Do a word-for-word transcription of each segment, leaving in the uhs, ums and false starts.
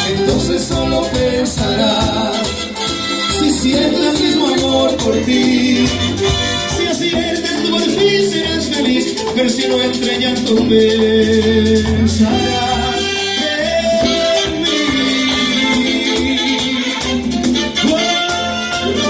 entonces solo pensarás si sientes el mismo amor por ti. Si aciertas tú por fin serás feliz, pero si no entre llanto pensarás en mí. Oh, no,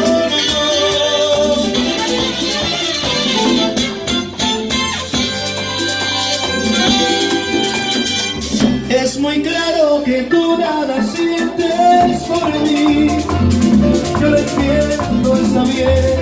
no. Es muy claro que tú nada sientes por mí. Yo lo entiendo, está bien,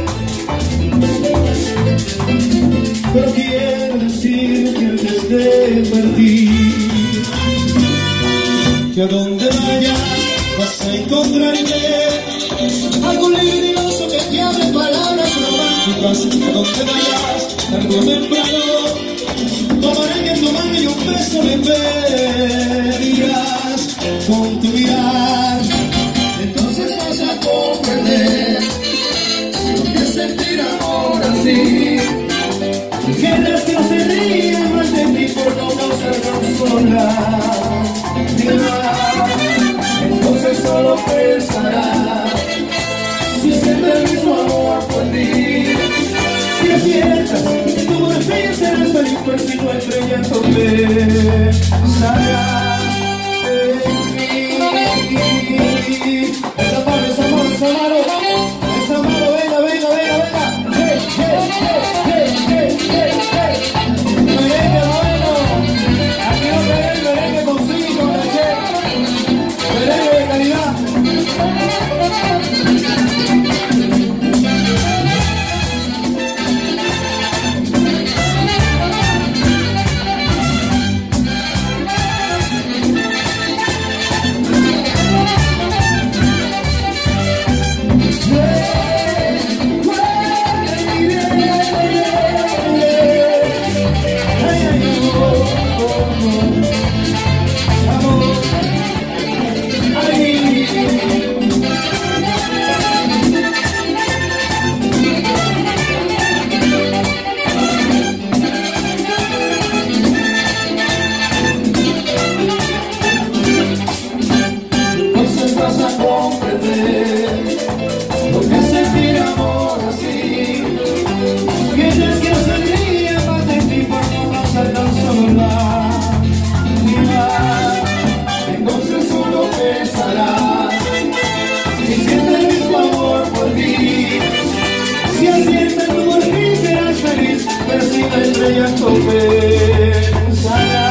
pero quiero decir que antes de partir, que a donde vayas vas a encontrarte algo libidinoso que te hable palabras románticas. A donde vayas, tarde o temprano, tomaré en tu mano y un beso me pedirás con tu mirar. Entonces vas a comprender lo que es sentir amor así. Quieres que no se ríen más de ti por no causar consolar. Entonces solo pensarás si sientes el mismo amor por ti. Si aciertas, tú por fin serás feliz, pero si no entre llanto pensarás en mí. Esa mano, esa mano, esa mano, esa mano, venga, venga, venga, venga. Hey, hey, hey, hey, hey, hey, hey. Merengue bueno, aquí no te ven merengue con sí, con caché, merengue de calidad. Vas a comprender lo que es sentir amor así. Quieres que no se ríe más de ti por no causar tan solo lágrimas. Entonces solo pensarás si sientes el mismo amor por ti. Si aciertas tú por fin serás feliz, pero si no entre llanto pensarás.